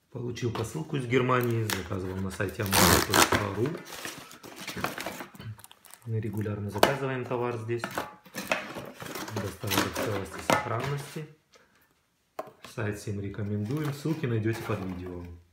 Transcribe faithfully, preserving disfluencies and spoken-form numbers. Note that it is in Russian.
Получил посылку из Германии, заказывал на сайте амазон точка ру. Мы регулярно заказываем товар здесь. Доставляет в целости и сохранности. Сайт всем рекомендуем. Ссылки найдете под видео.